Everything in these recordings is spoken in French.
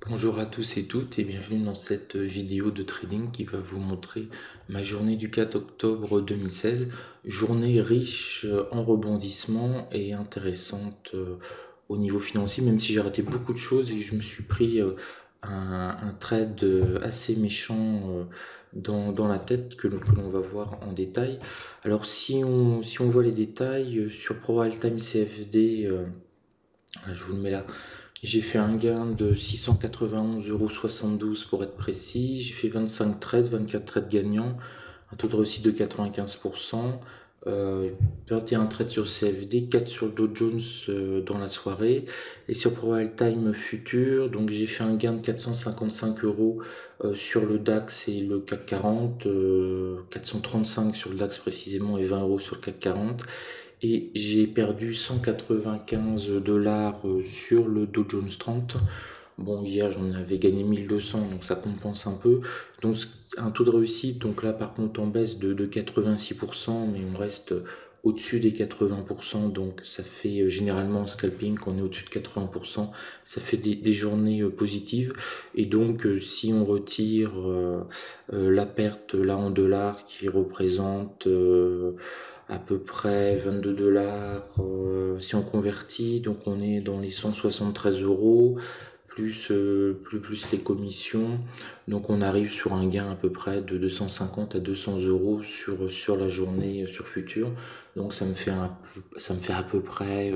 Bonjour à tous et toutes et bienvenue dans cette vidéo de trading qui va vous montrer ma journée du 4 octobre 2016. Journée riche en rebondissements et intéressante au niveau financier, même si j'ai raté beaucoup de choses et je me suis pris un trade assez méchant dans la tête que l'on va voir en détail. Alors si on voit les détails sur Pro Time CFD, je vous le mets là. J'ai fait un gain de 691,72 € pour être précis. J'ai fait 25 trades, 24 trades gagnants, un taux de réussite de 95%, 21 trades sur CFD, 4 sur le Dow Jones dans la soirée. Et sur Pro Time Future, donc j'ai fait un gain de 455 € sur le DAX et le CAC 40, 435 sur le DAX précisément et 20 € sur le CAC 40. Et j'ai perdu 195 $ sur le Dow Jones 30. Bon, hier j'en avais gagné 1200, donc ça compense un peu. Donc un taux de réussite, donc là par contre en baisse de 86%, mais on reste au-dessus des 80%, donc ça fait généralement en scalping qu'on est au-dessus de 80%, ça fait des journées positives. Et donc si on retire la perte là en dollars qui représente à peu près 22 $, si on convertit, donc on est dans les 173 € plus les commissions, donc on arrive sur un gain à peu près de 250 à 200 € sur la journée sur futur. Donc ça me fait à peu près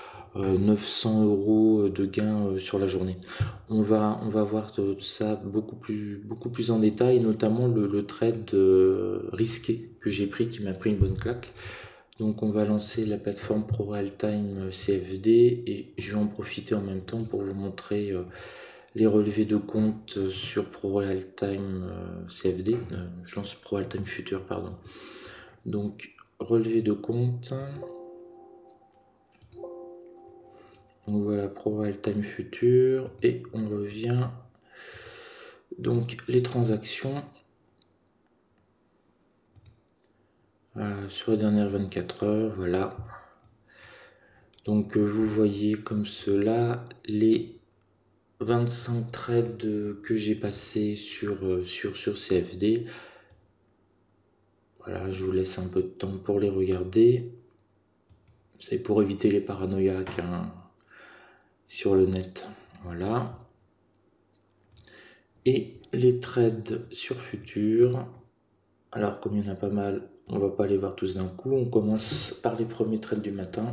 900 € de gain sur la journée. On va voir tout ça beaucoup plus en détail, notamment le trade risqué que j'ai pris, qui m'a pris une bonne claque. Donc on va lancer la plateforme Pro Time CFD et je vais en profiter en même temps pour vous montrer les relevés de compte sur Pro Time CFD. Je lance Pro Time Future, pardon. Donc relevé de compte. Donc voilà, Pro Time Future et on revient. Donc les transactions sur les dernières 24 heures, voilà. Donc vous voyez comme cela les 25 trades que j'ai passés sur CFD. Voilà, je vous laisse un peu de temps pour les regarder. C'est pour éviter les paranoïaques sur le net. Voilà. Et les trades sur futur. Alors comme il y en a pas mal, on va pas les voir tous d'un coup. On commence par les premiers trades du matin.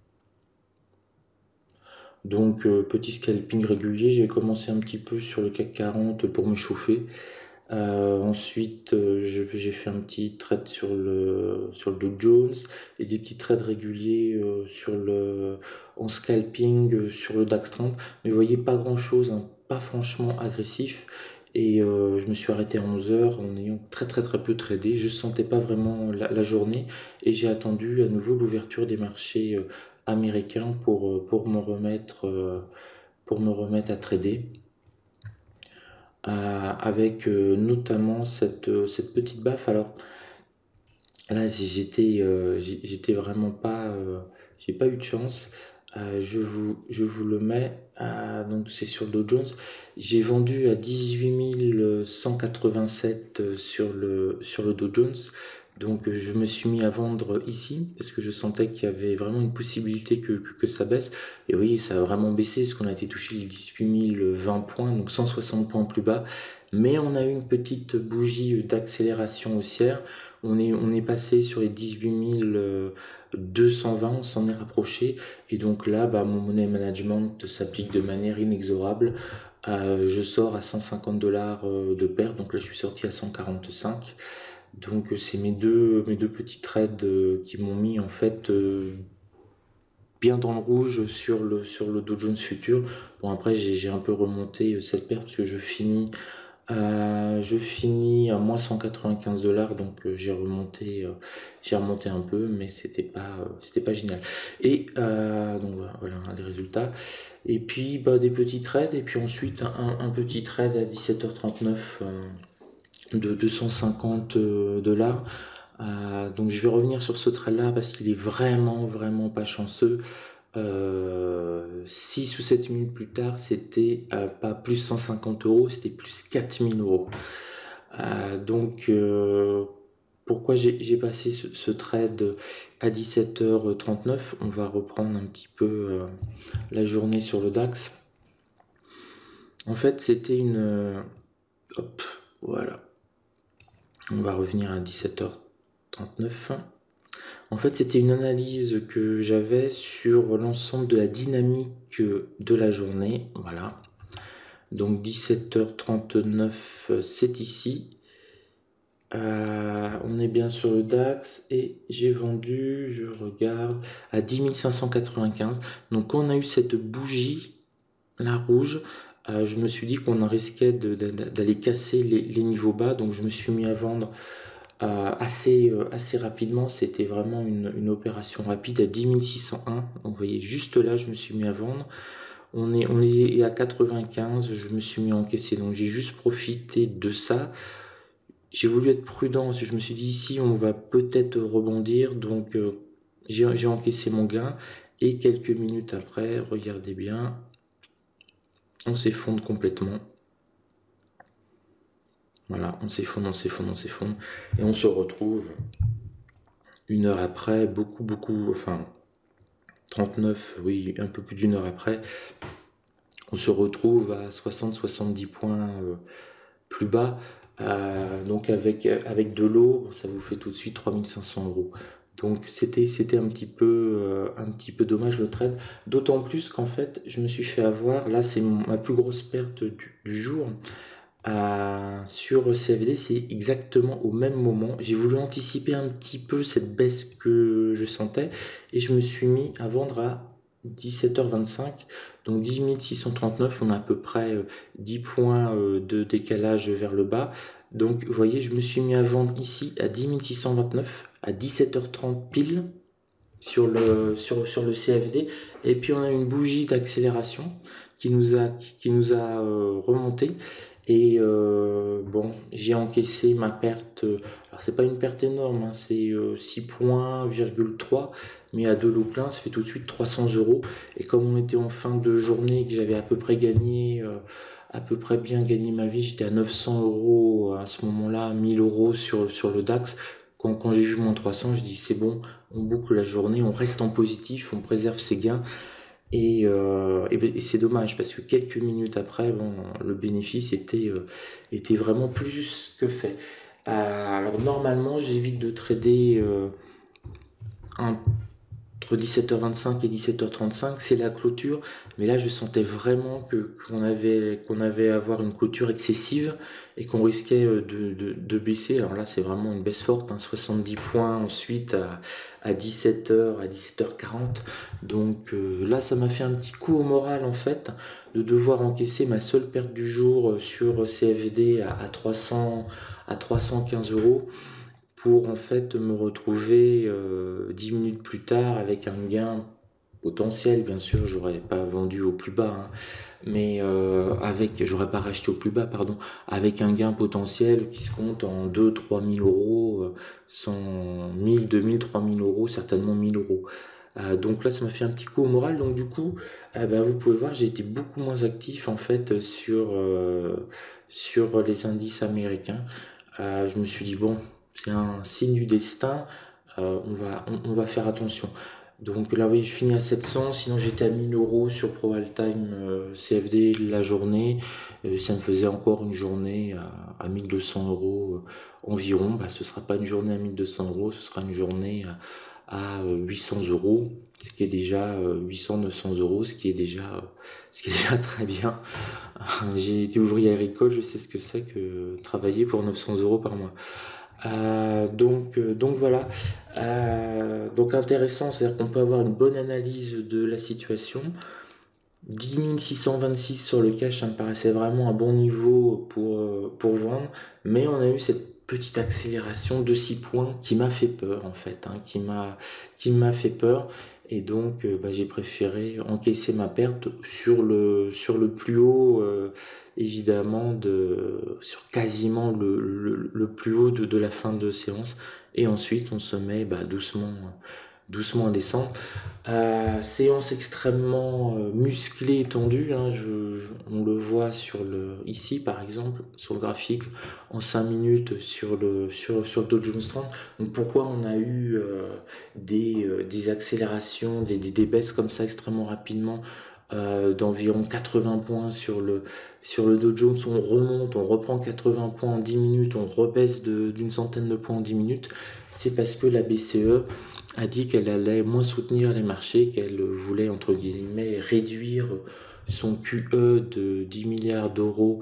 Donc petit scalping régulier, j'ai commencé un petit peu sur le CAC 40 pour me chauffer. Ensuite j'ai fait un petit trade sur le Dow Jones et des petits trades réguliers en scalping sur le DAX 30. Mais vous voyez, pas grand chose, hein, pas franchement agressif. Et je me suis arrêté à 11 h en ayant très peu tradé. Je sentais pas vraiment la journée et j'ai attendu à nouveau l'ouverture des marchés américains pour me remettre à trader. Avec notamment cette petite baffe. Alors là j'étais vraiment pas, j'ai pas eu de chance. Je vous le mets, donc c'est sur le Dow Jones. J'ai vendu à 18 187 sur le Dow Jones. Donc je me suis mis à vendre ici parce que je sentais qu'il y avait vraiment une possibilité que ça baisse. Et oui, ça a vraiment baissé parce qu'on a été touché les 18 020 points, donc 160 points plus bas. Mais on a eu une petite bougie d'accélération haussière. On est passé sur les 18 220, on s'en est rapproché. Et donc là, mon money management s'applique de manière inexorable. Je sors à 150 $ de perte, donc là je suis sorti à 145. Donc c'est mes deux petits trades qui m'ont mis en fait bien dans le rouge sur le Dow Jones Future. Bon, après j'ai un peu remonté cette perte parce que je finis à moins 195 $, donc j'ai remonté un peu, mais c'était pas génial. Et donc voilà les résultats. Et puis des petits trades, et puis ensuite un petit trade à 17 h 39 de 250 $. Donc je vais revenir sur ce trade là parce qu'il est vraiment pas chanceux. 6 ou 7 minutes plus tard, c'était pas plus 150 euros, c'était plus 4000 euros. Donc, pourquoi j'ai passé ce trade à 17h39? On va reprendre un petit peu la journée sur le DAX. En fait, c'était une... hop, voilà. On va revenir à 17h39. En fait, c'était une analyse que j'avais sur l'ensemble de la dynamique de la journée. Voilà. Donc 17h39, c'est ici. On est bien sur le DAX et j'ai vendu, je regarde, à 10 595. Donc quand on a eu cette bougie, la rouge, je me suis dit qu'on risquait d'aller casser les niveaux bas. Donc je me suis mis à vendre assez rapidement. C'était vraiment une opération rapide à 10 601. Donc, vous voyez, juste là, je me suis mis à vendre. On est à 95, je me suis mis à encaisser. Donc j'ai juste profité de ça. J'ai voulu être prudent, parce que je me suis dit ici on va peut-être rebondir, donc j'ai encaissé mon gain, et quelques minutes après, regardez bien, on s'effondre complètement. Voilà, on s'effondre, et on se retrouve une heure après, enfin 39, oui, un peu plus d'une heure après, on se retrouve à 60-70 points plus bas. Donc avec de l'eau, ça vous fait tout de suite 3500 euros. Donc c'était un petit peu dommage le trade, d'autant plus qu'en fait je me suis fait avoir, là c'est ma plus grosse perte du jour. Sur CFD, c'est exactement au même moment. J'ai voulu anticiper un petit peu cette baisse que je sentais et je me suis mis à vendre à 17h25, donc 10 639. On a à peu près 10 points de décalage vers le bas. Donc vous voyez, je me suis mis à vendre ici à 10 629 à 17h30 pile sur le CFD, et puis on a une bougie d'accélération qui nous a remonté, et bon, j'ai encaissé ma perte. Alors c'est pas une perte énorme, hein, c'est 6 points, mais à de l'eau plein, ça fait tout de suite 300 euros. Et comme on était en fin de journée, que j'avais à peu près gagné, à peu près bien gagné ma vie, j'étais à 900 euros à ce moment-là, 1000 euros sur le DAX. Quand j'ai vu moins 300, je dis c'est bon, on boucle la journée, on reste en positif, on préserve ses gains. Et c'est dommage parce que quelques minutes après, bon, le bénéfice était vraiment plus que fait. Alors normalement, j'évite de trader entre 17h25 et 17h35, c'est la clôture, mais là je sentais vraiment qu'on avait à avoir une clôture excessive et qu'on risquait de baisser. Alors là c'est vraiment une baisse forte, hein, 70 points ensuite à 17h, à 17h40. Donc là ça m'a fait un petit coup au moral en fait, de devoir encaisser ma seule perte du jour sur CFD à 315 euros, pour en fait me retrouver 10 minutes plus tard avec un gain potentiel. Bien sûr, j'aurais pas vendu au plus bas, hein, mais j'aurais pas racheté au plus bas, pardon, avec un gain potentiel qui se compte en 2 000 à 3 000 euros, 1000, 2000, 3000 euros, certainement 1000 euros. Donc là, ça m'a fait un petit coup au moral. Donc du coup, vous pouvez voir, j'ai été beaucoup moins actif en fait sur les indices américains. Je me suis dit bon, c'est un signe du destin, on va faire attention. Donc là, oui, je finis à 700, sinon j'étais à 1000 euros sur ProAltime CFD la journée. Ça me faisait encore une journée à 1200 euros environ. Ce ne sera pas une journée à 1200 euros, ce sera une journée à 800 euros, ce qui est déjà 800-900 euros, ce qui est déjà très bien. J'ai été ouvrier agricole, je sais ce que c'est que travailler pour 900 euros par mois. Donc voilà, donc intéressant, c'est-à-dire qu'on peut avoir une bonne analyse de la situation. 10 626 sur le cash, ça me paraissait vraiment un bon niveau pour vendre, mais on a eu cette petite accélération de 6 points qui m'a fait peur en fait, hein, qui m'a fait peur, et donc j'ai préféré encaisser ma perte sur le plus haut, évidemment, sur quasiment le plus haut de la fin de séance, et ensuite on se met doucement doucement à descendre. Séance extrêmement musclée et tendue, hein, on le voit ici par exemple, sur le graphique, en 5 minutes sur le Dow Jones 30. Donc pourquoi on a eu des accélérations, des baisses comme ça extrêmement rapidement, d'environ 80 points sur le Dow Jones, on remonte, on reprend 80 points en 10 minutes, on rebaisse d'une centaine de points en 10 minutes, c'est parce que la BCE a dit qu'elle allait moins soutenir les marchés, qu'elle voulait, entre guillemets, réduire son QE de 10 milliards d'euros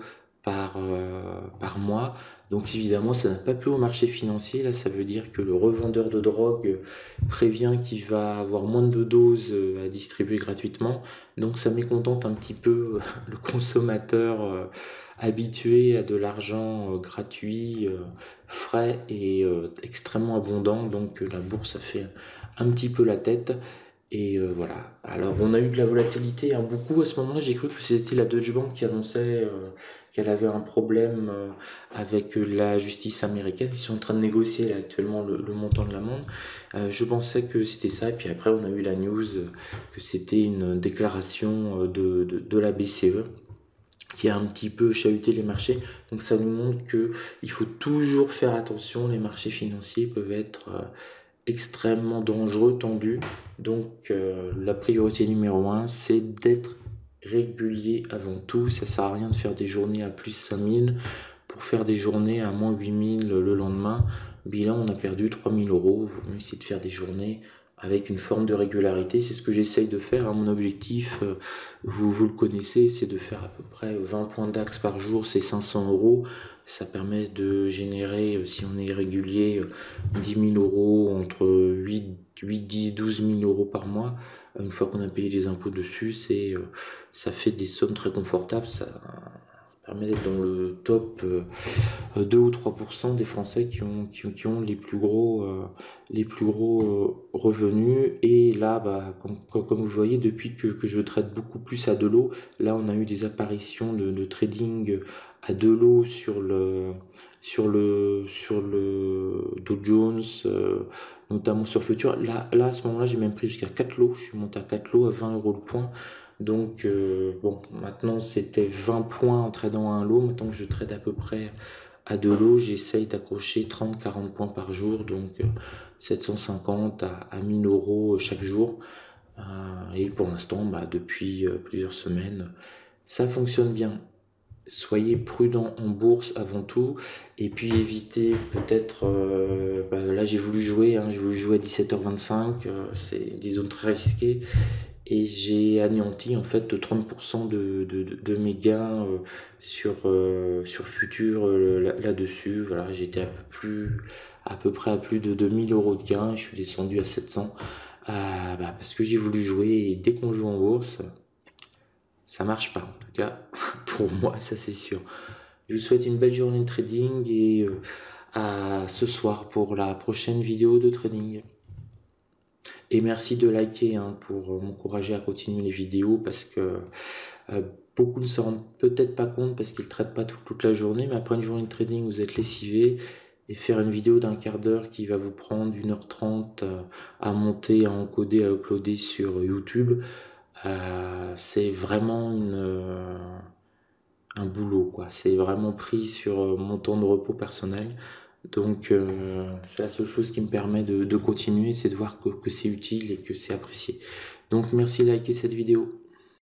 par mois. Donc évidemment, ça n'a pas plu au marché financier. Là, ça veut dire que le revendeur de drogue prévient qu'il va avoir moins de doses à distribuer gratuitement. Donc ça mécontente un petit peu le consommateur habitué à de l'argent gratuit, frais et extrêmement abondant. Donc la bourse a fait un petit peu la tête. Et voilà. Alors on a eu de la volatilité, hein, beaucoup. À ce moment-là, j'ai cru que c'était la Deutsche Bank qui annonçait qu'elle avait un problème avec la justice américaine. Ils sont en train de négocier là, actuellement le montant de l'amende. Je pensais que c'était ça. Et puis après, on a eu la news que c'était une déclaration de la BCE qui a un petit peu chahuté les marchés. Donc ça nous montre qu'il faut toujours faire attention. Les marchés financiers peuvent être extrêmement dangereux, tendus. Donc la priorité numéro 1, c'est d'être régulier avant tout. Ça sert à rien de faire des journées à plus 5000 pour faire des journées à moins 8000 le lendemain. Bilan, on a perdu 3000 euros. Vous mieux essayer de faire des journées avec une forme de régularité. C'est ce que j'essaye de faire, hein. Mon objectif, vous le connaissez, c'est de faire à peu près 20 points DAX par jour, c'est 500 euros. Ça permet de générer, si on est régulier, 10 000 euros, entre 8, 10, 12 000 euros par mois. Une fois qu'on a payé les impôts dessus, ça fait des sommes très confortables. Ça permet d'être dans le top 2 ou 3% des Français qui ont les plus gros revenus. Et là, bah, comme vous voyez, depuis que je trade beaucoup plus à de l'eau, là on a eu des apparitions de trading à de l'eau sur le Dow Jones, notamment sur Futur. Là à ce moment-là, j'ai même pris jusqu'à 4 lots. Je suis monté à 4 lots à 20 euros le point. Donc bon, maintenant c'était 20 points en tradant à un lot. Maintenant que je trade à peu près à de l'eau, j'essaye d'accrocher 30-40 points par jour, donc 750 à 1000 euros chaque jour. Et pour l'instant, bah, depuis plusieurs semaines, ça fonctionne bien. Soyez prudent en bourse avant tout, et puis évitez peut-être, là j'ai voulu jouer à 17h25, c'est des zones très risquées, et j'ai anéanti en fait 30% de mes gains sur Futur là-dessus. Voilà, j'étais à peu près à plus de 2000 euros de gains, et je suis descendu à 700 parce que j'ai voulu jouer, et dès qu'on joue en bourse, ça marche pas, en tout cas pour moi, ça c'est sûr. Je vous souhaite une belle journée de trading, et à ce soir pour la prochaine vidéo de trading. Et merci de liker, hein, pour m'encourager à continuer les vidéos, parce que beaucoup ne se rendent peut-être pas compte parce qu'ils ne traitent pas toute la journée, mais après une journée de trading, vous êtes lessivé, et faire une vidéo d'un quart d'heure qui va vous prendre 1h30 à monter, à encoder, à uploader sur YouTube, c'est vraiment un boulot, quoi. C'est vraiment pris sur mon temps de repos personnel. Donc c'est la seule chose qui me permet de continuer, c'est de voir que c'est utile et que c'est apprécié. Donc merci de liker cette vidéo.